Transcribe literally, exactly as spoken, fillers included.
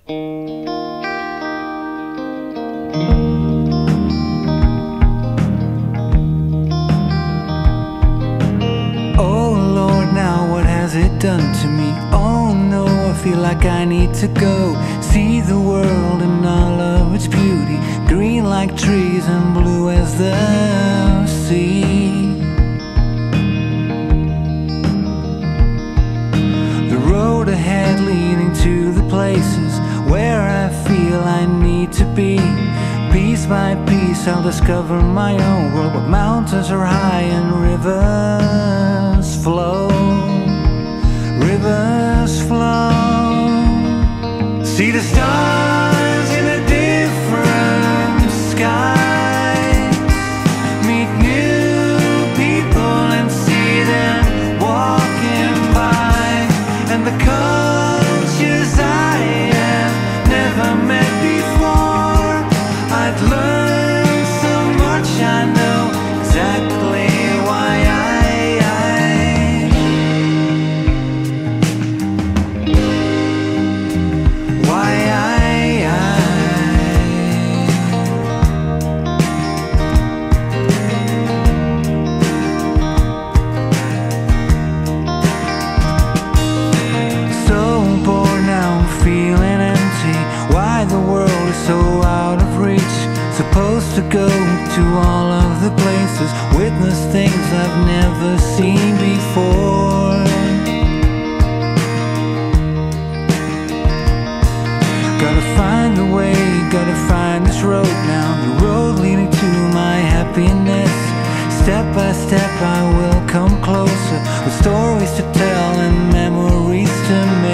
Done to me. Oh no, I feel like I need to go see the world in all of its beauty, green like trees and blue as the sea. The road ahead leading to the places where I feel I need to be. Piece by piece I'll discover my own world, where mountains are high and rivers flow. Rivers flow. See the stars in a different sky. Meet new people and see them walking by. And the cultures I have never met before. I'd learn so much, I know exactly why I supposed to go to all of the places, witness things I've never seen before. Gotta find the way, gotta find this road now, the road leading to my happiness. Step by step I will come closer, with stories to tell and memories to make.